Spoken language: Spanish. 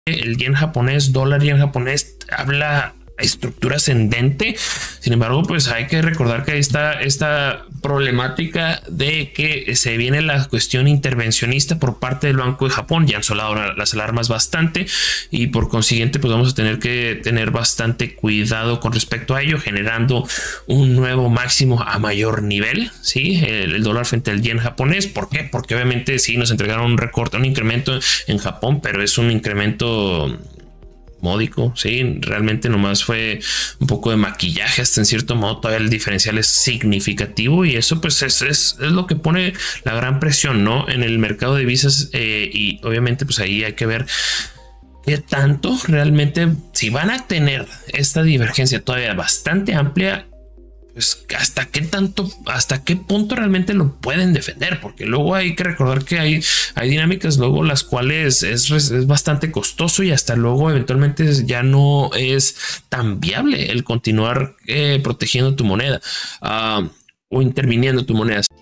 el yen japonés, dólar yen japonés, habla estructura ascendente. Sin embargo, pues hay que recordar que ahí está esta problemática de que se viene la cuestión intervencionista por parte del Banco de Japón. Ya han sonado las alarmas bastante y por consiguiente pues vamos a tener que tener bastante cuidado con respecto a ello, generando un nuevo máximo a mayor nivel, ¿sí? El dólar frente al yen japonés. ¿Por qué? Porque obviamente sí nos entregaron un recorte, un incremento en Japón, pero es un incremento módico, sí, realmente nomás fue un poco de maquillaje, hasta en cierto modo todavía el diferencial es significativo y eso pues es lo que pone la gran presión, ¿no? En el mercado de divisas, y obviamente pues ahí hay que ver qué tanto realmente, si van a tener esta divergencia todavía bastante amplia, pues hasta qué punto realmente lo pueden defender, porque luego hay que recordar que hay dinámicas luego las cuales es bastante costoso y hasta luego eventualmente ya no es tan viable el continuar protegiendo tu moneda o interviniendo tu moneda.